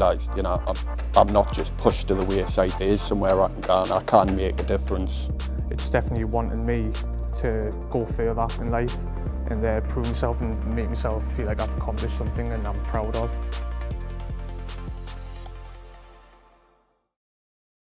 realised, you know, I'm not just pushed to the wayside. There is somewhere I can go and I can make a difference. It's definitely wanting me to go further in life and prove myself and make myself feel like I've accomplished something and I'm proud of.